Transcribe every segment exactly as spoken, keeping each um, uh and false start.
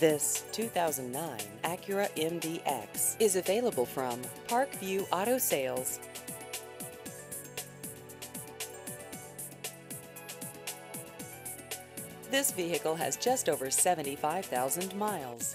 This two thousand nine Acura M D X is available from Parkview Auto Sales. This vehicle has just over seventy-five thousand miles.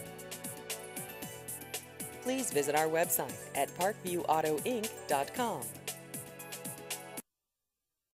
Please visit our website at parkview auto inc dot com.